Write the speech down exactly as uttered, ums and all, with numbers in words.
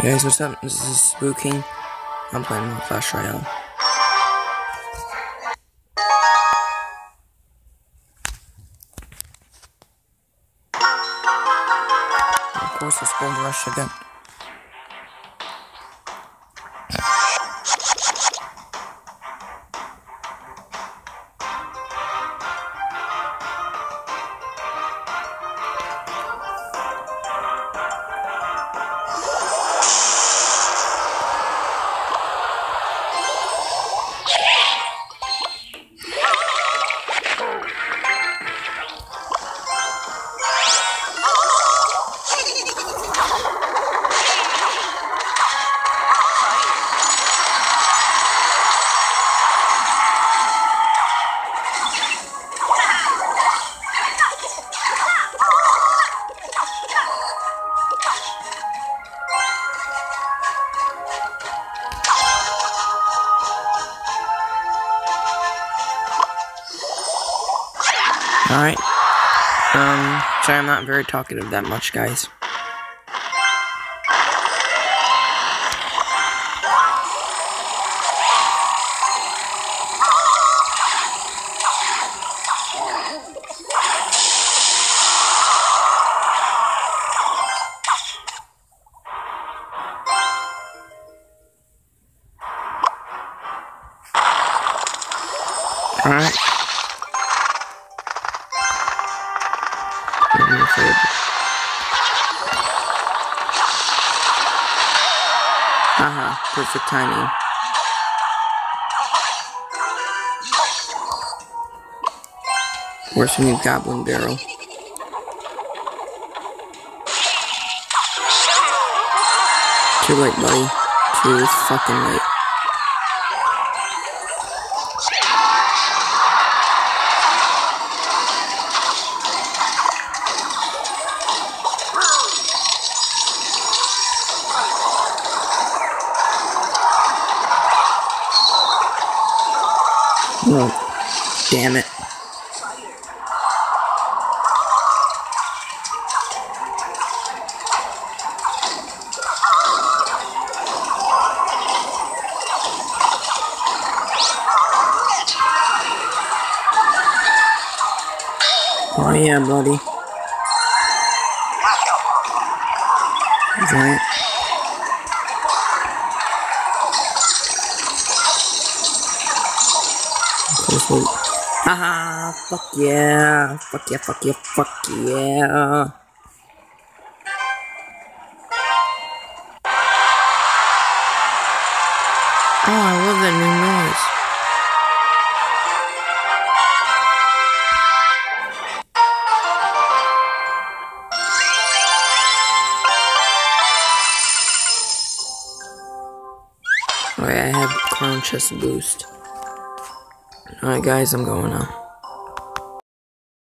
Hey guys, what's up? This is Spooking. I'm playing more Clash Royale. Of course, it's Gold Rush again. Alright. Um, sorry I'm not very talkative that much, guys. Alright. Haha, perfect timing. Where's the new Goblin Barrel? Too late, buddy. Too fucking late. Oh, damn it. Oh yeah, buddy. Right. Haha, fuck yeah, fuck yeah, fuck yeah, fuck yeah. Oh, I love that new noise. Alright, I have Crown Chest Boost. Alright guys, I'm going now.